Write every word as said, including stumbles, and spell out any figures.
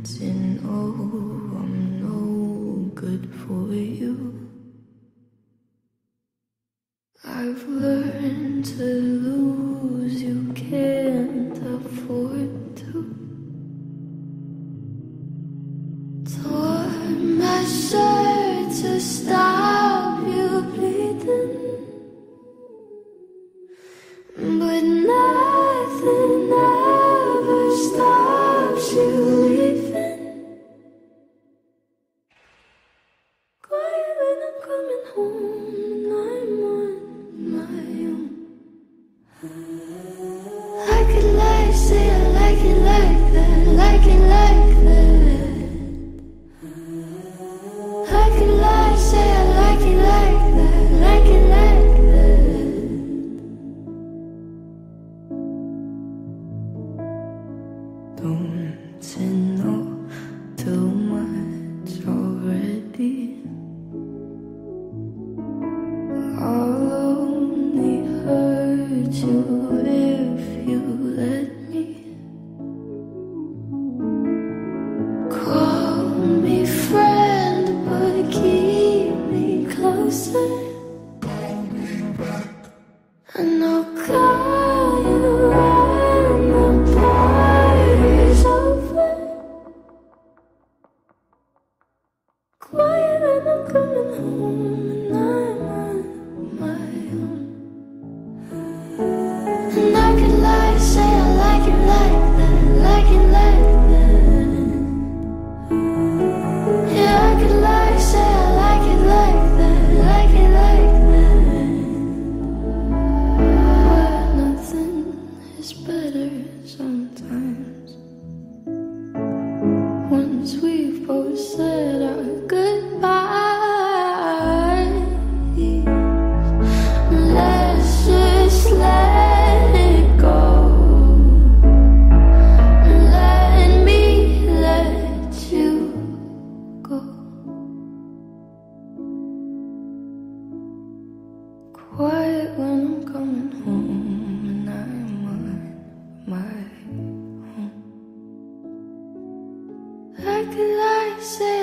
you know I'm no good for you. I've learned to lose, you can't afford to. Tore my shirt to stop you bleeding, but nothing ever stops you leaving. Quiet when I'm coming home and I'm on my own. I could lie, say I like it like that, like it like that. I could lie, say I like it like that, like it like that. Don't you know too much already? I'll only hurt you if you let me. Call me friend, but keep me closer. And I'll call you when the party's over. Quiet when I'm coming home and I'm on my own. And I could lie, say I like it like that, like it like that. Yeah, I could lie, say I like it like that, like it like that. But nothing is better sometimes. Once we've both said our goodbyes, let's just let it go. Let me let you go. Quiet when I'm coming home and I'm on my own. I could lie, say